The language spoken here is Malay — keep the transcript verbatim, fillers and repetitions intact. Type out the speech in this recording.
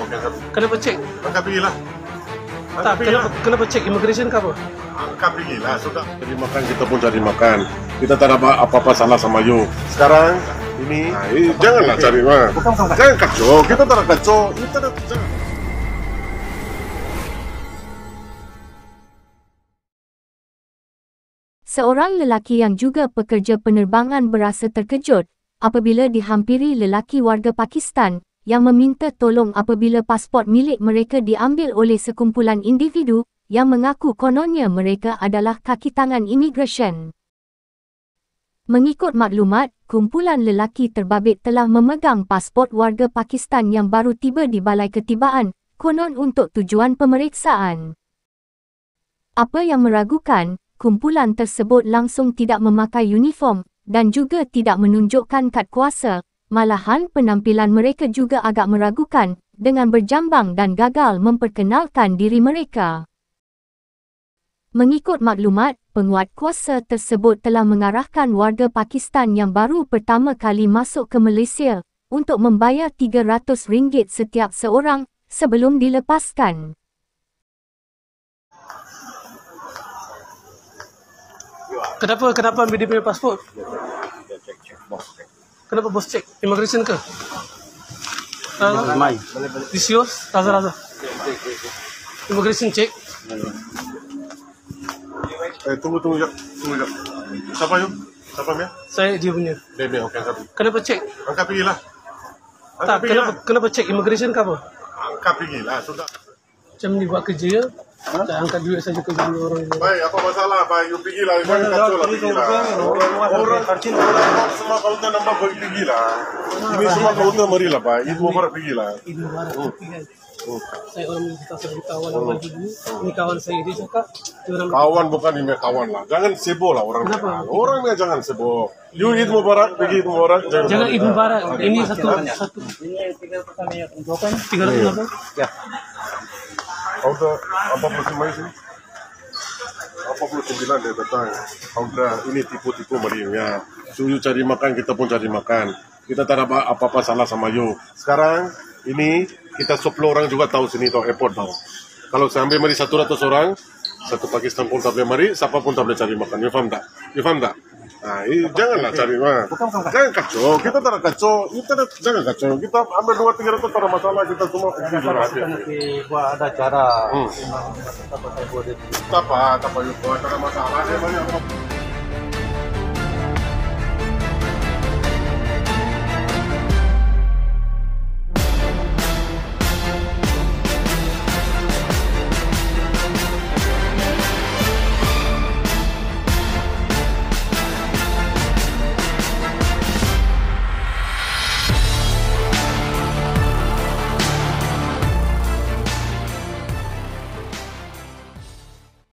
okey angkat. Kenapa cek? Angkat pergilah. Tak, kenapa, kenapa cek immigration ke apa? Angkat pergilah, sudah. Cari makan, kita pun cari makan. Kita tak ada apa-apa salah sama you. Sekarang, ini, nah, ini janganlah okay. cari mah. Jangan kacau, kita tak ada kacau. Kita tak ada, jangan. Seorang lelaki yang juga pekerja penerbangan berasa terkejut apabila dihampiri lelaki warga Pakistan yang meminta tolong apabila pasport milik mereka diambil oleh sekumpulan individu yang mengaku kononnya mereka adalah kaki tangan imigresen. Mengikut maklumat, kumpulan lelaki terbabit telah memegang pasport warga Pakistan yang baru tiba di balai ketibaan, konon untuk tujuan pemeriksaan. Apa yang meragukan, kumpulan tersebut langsung tidak memakai uniform dan juga tidak menunjukkan kad kuasa, malahan penampilan mereka juga agak meragukan dengan berjambang dan gagal memperkenalkan diri mereka. Mengikut maklumat, penguat kuasa tersebut telah mengarahkan warga Pakistan yang baru pertama kali masuk ke Malaysia untuk membayar tiga ratus ringgit setiap seorang sebelum dilepaskan. Kenapa kenapa ambil dia punya pasport? Kenapa bos cek? Immigration ke? Uh, This yours? Raza Raza. Immigration cek. Eh, tunggu, tunggu, jap. Tunggu, jap. Siapa you? Siapa Mia? Saya dia punya. Dia, Mia, okey, angkat. Kenapa cek? Angkat pergilah. Angkat Tak, pergilah. kenapa, kenapa cek immigration ke apa? Angkat pergilah, sudah. Macam ni buat kerja ya? Tak angkat duit saja kerja dulu orang ini. Baik, apa masalah? Baik, you pergilah. Jangan kacau lah, pergilah. Orang, orang, orang semua kaunter nampak pergilah. Ini semua kaunter marilah, Pak. Itu Mubarak pergilah. Ini barat kopi kan. Saya orang minta sebagai kawan awal dulu. Ini kawan saya, dia cakap. Kawan bukan ini kawan lah. Jangan sibuk lah orang. Kenapa? Orang ni jangan sibuk. You Eid Mubarak, pergi Eid Mubarak. Jangan Eid Mubarak. Ini satu. satu. Ini tiga pertama yang tunjukkan. Tiga ratus berapa? Ya. Kaunter empat puluh sembilan sini. empat puluh sembilan dia datang. Kaunter ini tipu-tipu meriahnya. So you cari makan, kita pun cari makan. Kita tak ada apa-apa salah sama you. Sekarang ini kita sepuluh orang juga tahu sini tahu airport tahu. Kalau saya ambil mari satu ratus orang, satu Pakistan pun tak boleh mari, siapa pun tak boleh cari makan. You faham tak? You faham tak? Nah, ini janganlah cari mah. Jangan kacau. Kita tak ada kacau. Kita tak, jangan kacau. Kita ambil dua tiga ratus tak ada masalah. Kita semua pergi juga. Nanti buat ada cara. Hmm. Apa saya buat itu. Tak apa, tak apa. Tak ada masalah. Dia banyak.